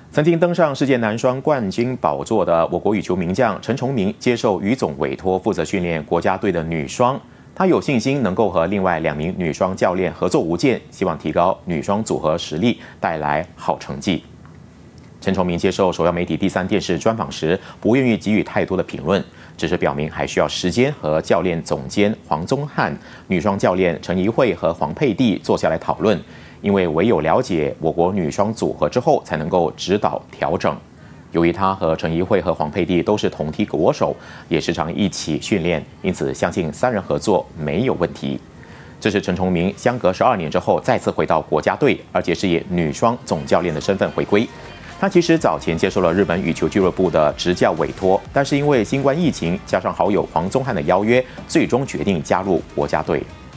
曾经登上世界男双冠军宝座的我国羽球名将陈崇明接受羽总委托，负责训练国家队的女双。他有信心能够和另外2名女双教练合作无间，希望提高女双组合实力，带来好成绩。陈崇明接受首要媒体第3电视专访时，不愿意给予太多的评论，只是表明还需要时间和教练总监黄宗翰、女双教练陈怡慧和黄佩蒂坐下来讨论，因为唯有了解我国女双组合之后，才能够指导调整。由于他和陈怡慧和黄佩蒂都是同梯国手，也时常一起训练，因此相信3人合作没有问题。这是陈崇明相隔12年之后再次回到国家队，而且是以女双总教练的身份回归。他其实早前接受了日本羽球俱乐部的执教委托，但是因为新冠疫情加上好友黄宗翰的邀约，最终决定加入国家队。